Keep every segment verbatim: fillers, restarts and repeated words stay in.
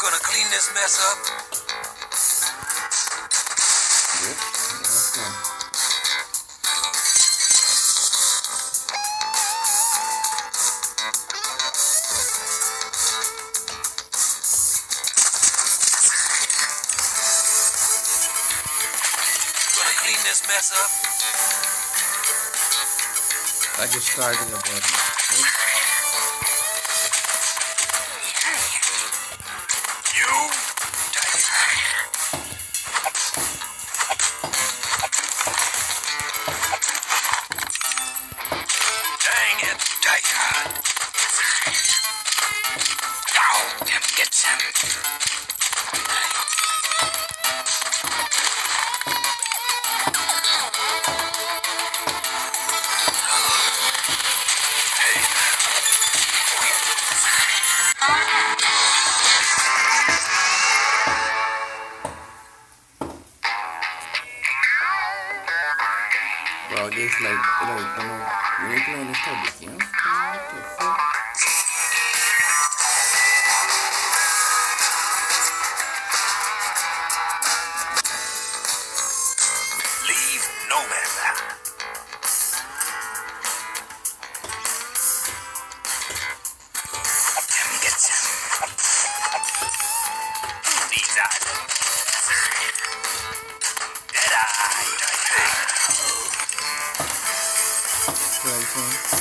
Gonna clean this mess up. Yep, that's one. Gonna clean this mess up. I just started a button. Right? You? Dang it, Tiger. Now, him gets him. Bro, this like, like, you know, when you play this type of game, what the fuck? Leave no man. Him gets him. Who needs that? Dead-eye, Tiger. Right one.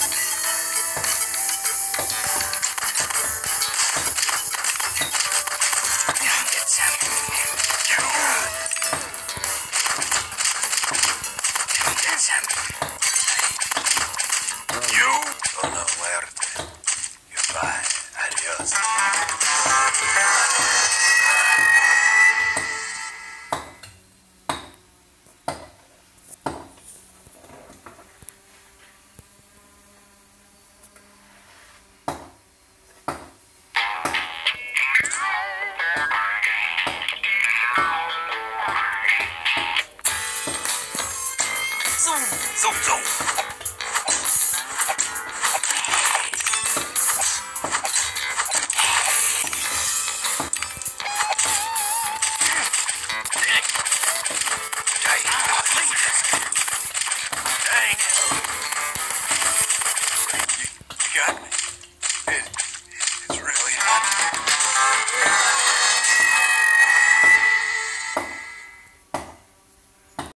You solo muerte. Goodbye. Adios. Zoom, zoom, zoom. Hey, leave this.